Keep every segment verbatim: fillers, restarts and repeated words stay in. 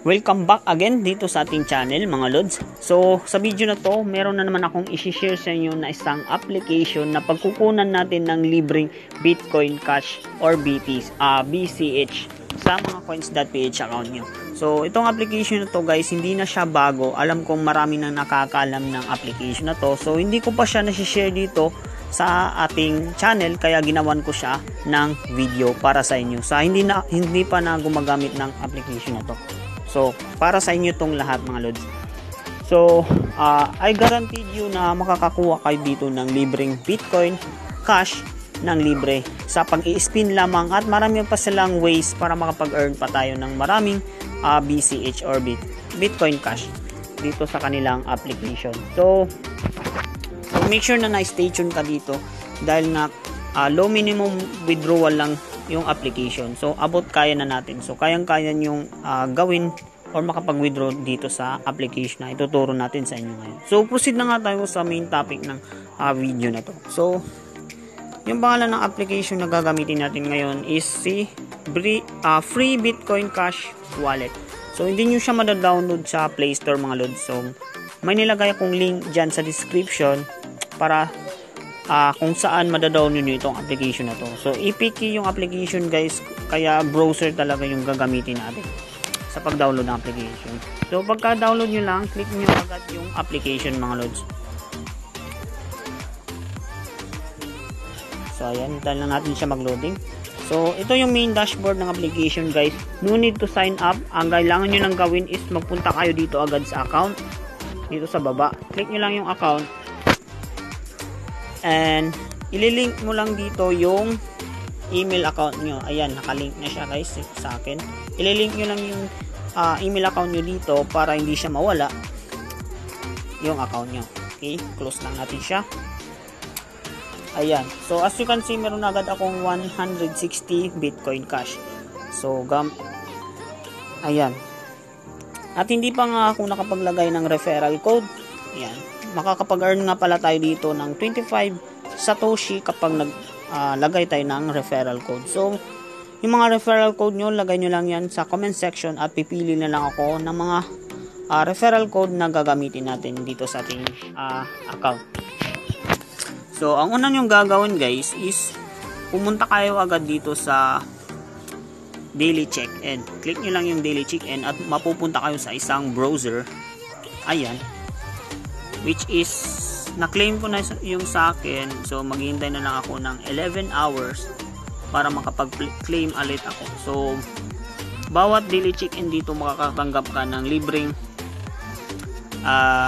Welcome back again dito sa ating channel mga lods. So sa video na to, meron na naman akong i-share sa inyo na isang application na pagkukunan natin ng libreng Bitcoin Cash or B T, uh, B C H sa mga coins dot p h account nyo. So itong application na to guys, hindi na siya bago. Alam kong marami nang nakakaalam ng application na to. So hindi ko pa siya na-share dito sa ating channel, kaya ginawan ko siya ng video para sa inyo. Sa hindi na hindi pa na gumagamit ng application na to. So, para sa inyo tong lahat mga lods. So, uh, I guaranteed you na makakakuha kayo dito ng libreng Bitcoin Cash ng libre sa pag-i-spin lamang, at marami pa silang ways para makapag-earn pa tayo ng maraming uh, B C H or Bit Bitcoin Cash dito sa kanilang application. So, so make sure na na-stay tuned ka dito dahil na uh, low minimum withdrawal lang yung application. So abot kaya na natin. So kayang-kaya yung uh, gawin or makapag-withdraw dito sa application na ituturo natin sa inyo ngayon. So proceed na nga tayo sa main topic ng uh, video na to. So yung pangalan ng application na gagamitin natin ngayon is si Free, uh, Free Bitcoin Cash Wallet. So hindi nyo siya mada-download sa Play Store mga lods. So may nilagay akong link dyan sa description para Uh, kung saan madadownload nyo itong application na to. So A P K yung application guys, kaya browser talaga yung gagamitin natin sa pag-download ng application. So pagka download nyo lang, click nyo agad yung application mga lods. So ayan, dahil lang natin siya mag-loading. So ito yung main dashboard ng application guys. No need to sign up. Ang kailangan nyo lang gawin is magpunta kayo dito agad sa account, dito sa baba. Click nyo lang yung account and ililink mo lang dito yung email account nyo. Ayan, nakalink na siya guys sa akin. Ililink nyo lang yung uh, email account nyo dito para hindi siya mawala yung account nyo. Okay, close lang natin siya. Ayan, so as you can see, meron agad akong one hundred sixty Bitcoin Cash. So gam ayan, at hindi pa nga ako nakapaglagay ng referral code. Ayan, makakapag-earn nga pala tayo dito ng twenty-five Satoshi kapag naglagay uh, tayo ng referral code. So, yung mga referral code nyo, lagay nyo lang yan sa comment section at pipili na lang ako ng mga uh, referral code na gagamitin natin dito sa ating uh, account. So, ang unang yung gagawin guys is pumunta kayo agad dito sa daily check-in. Click nyo lang yung daily check-in at mapupunta kayo sa isang browser. Ayan, which is na-claim ko na yung sa akin. So maghihintay na lang ako ng eleven hours para makapag-claim ulit ako. So bawat daily check-in dito makakatanggap ka ng libreng uh,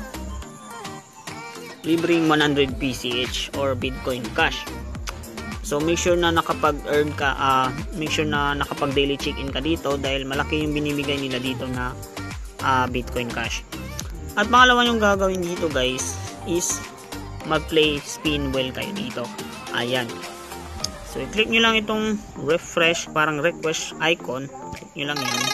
libreng one hundred B C H or Bitcoin Cash. So make sure na nakapag-earn ka, uh, make sure na nakapag-daily check-in ka dito dahil malaki yung binibigay nila dito na uh, Bitcoin Cash. At pangalawa yung gagawin dito guys is mag-play spin wheel kayo dito. Ayan. So i-click nyo lang itong refresh, parang request icon. Click nyo lang yan.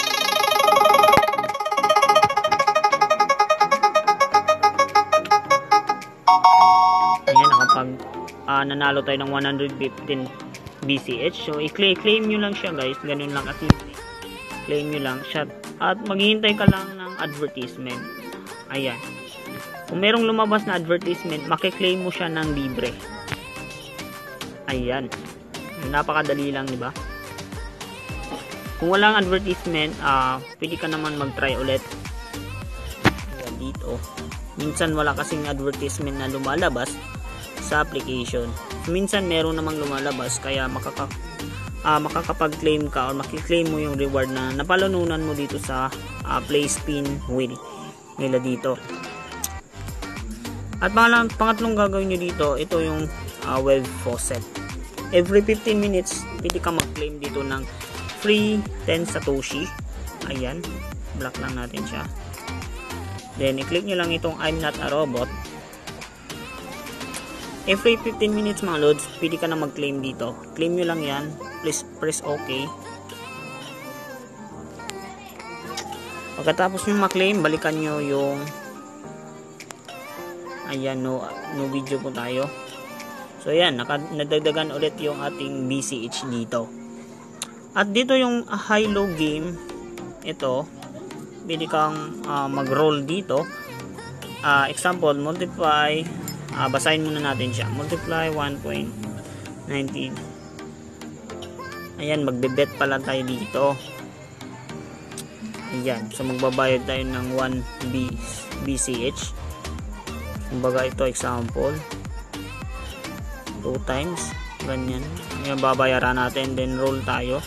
Ayan, nakapag uh, nanalo tayo ng one hundred fifteen B C H. So i-claim claim nyo lang siya guys. Ganun lang at claim nyo lang siya. At maghihintay ka lang ng advertisement. Ayan. Kung merong lumabas na advertisement, makiklaim mo siya ng libre. Ayan. Napakadali lang, di ba? Kung walang advertisement, uh, pwede ka naman mag-try ulit. Ayan, dito. Minsan wala kasing advertisement na lumalabas sa application. Minsan meron namang lumalabas, kaya makaka uh, makakapag-claim ka or makiklaim mo yung reward na napalununan mo dito sa uh, play spin wheel nila dito. At pangalang, pangatlong gagawin nyo dito, ito yung uh, web faucet. Every fifteen minutes, pwede ka mag-claim dito ng free ten Satoshi. Ayan, block lang natin siya. Then, i-click nyo lang itong I'm not a robot. Every fifteen minutes mga loads, pwede ka na mag-claim dito. Claim nyo lang yan. Please press OK. Pagkatapos nyo ma-claim, balikan nyo yung ayan, no, no video po tayo. So ayan, nadagdagan ulit yung ating B C H dito. At dito yung high-low game, ito, pwede kang uh, mag-roll dito. Uh, example, multiply, uh, basahin muna natin siya. Multiply one point one nine. Ayan, magbe-bet pala tayo dito. Ayan, so magbabayad tayo ng one B C H. Kumbaga ito example. two times. Ganyan. Ayan, babayaran natin. Then roll tayo.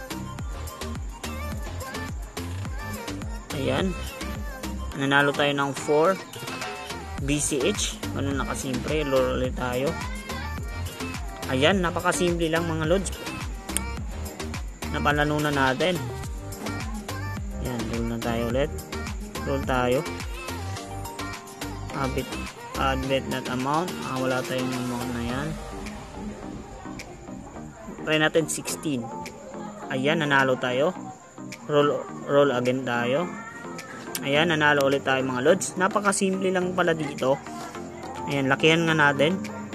Ayan. Nanalo tayo ng four B C H. Ano nakasimple. Roll ulit tayo. Ayan, napakasimple lang mga lods. Napalano na natin. Ayan, roll na tayo ulit. Roll tayo. Habit, add bet net amount. Ah, wala tayong amount na yan. Try natin sixteen. Ayan, nanalo tayo. Roll, roll again tayo. Ayan, nanalo ulit tayo mga lods. Napakasimple lang pala dito. Ayan, lakihan nga natin.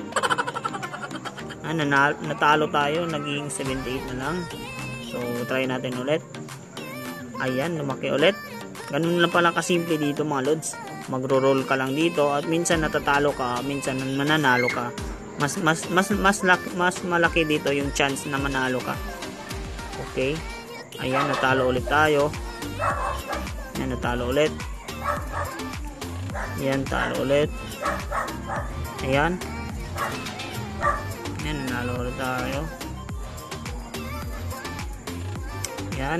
Ah, nanalo, natalo tayo. Naging seventy-eight na lang. So, try natin ulit. Ayan, lumaki ulit. Ganun lang pala kasimple dito mga lods. Magro-roll ka lang dito at minsan natatalo ka, minsan mananalo ka. Mas mas mas mas laki, mas malaki dito yung chance na manalo ka. Okay? Ayan, natalo ulit tayo. Ayan, natalo ulit. Ayan, talo ulit. Ayan. Ayan, nanalo ulit tayo. Ayan.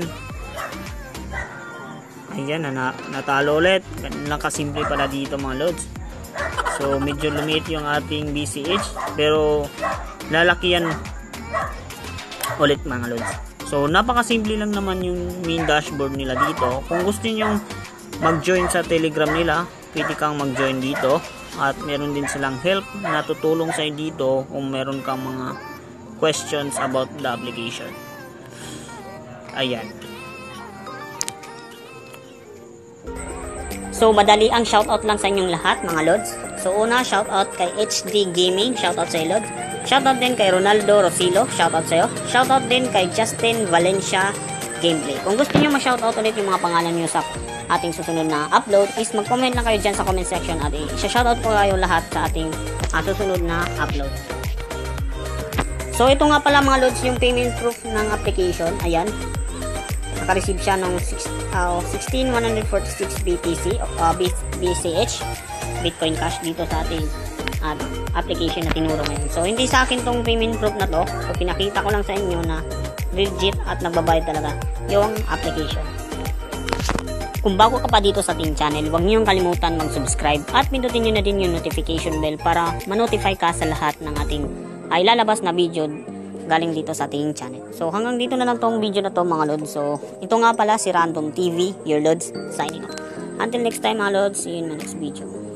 Ayan, na, natalo ulit. Ganun lang kasimple pala dito mga lods. So, medyo lumit yung ating B C H. Pero, lalaki yan ulit mga lods. So, napakasimple lang naman yung main dashboard nila dito. Kung gusto nyo mag-join sa Telegram nila, pwede kang mag-join dito. At meron din silang help na tutulong sa'yo dito kung meron kang mga questions about the application. Ayan. So, madali ang shoutout lang sa inyong lahat, mga lods. So, una, shoutout kay H D Gaming. Shoutout sa iyo, lods. Shoutout din kay Ronaldo Rosilo. Shoutout sa iyo. Shoutout din kay Justin Valencia Gameplay. Kung gusto niyo ma-shoutout ulit yung mga pangalan niyo sa ating susunod na upload, is mag-comment lang kayo dyan sa comment section at i-shoutout ko kayo lahat sa ating uh, susunod na upload. So, ito nga pala mga lods yung payment proof ng application. Ayan. Naka-receive siya ng sixteen one forty-six B T C, uh, B C H, Bitcoin Cash dito sa ating uh, application na tinuro ngayon. So, hindi sa akin tong payment proof na to. So, pinakita ko lang sa inyo na legit at nagbabayad talaga yung application. Kung bago ka pa dito sa ating channel, huwag niyong kalimutan mag-subscribe at pindutin niyo na din yung notification bell para ma-notify ka sa lahat ng ating ay lalabas na video galing dito sa ating channel. So, hanggang dito na lang tong video na to mga lods. So, ito nga pala si Random T V, your lods, signing off. Until next time mga lods, see you in my next video.